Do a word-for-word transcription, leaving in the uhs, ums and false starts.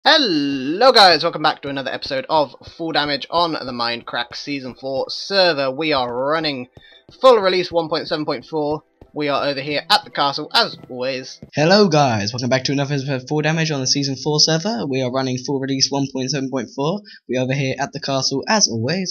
Hello guys, welcome back to another episode of Full Damage on the Mindcrack Season four server. We are running full release one point seven point four. We are over here at the castle as always. Hello guys, welcome back to another episode of Full Damage on the Season four server. We are running full release one point seven point four. We are over here at the castle as always.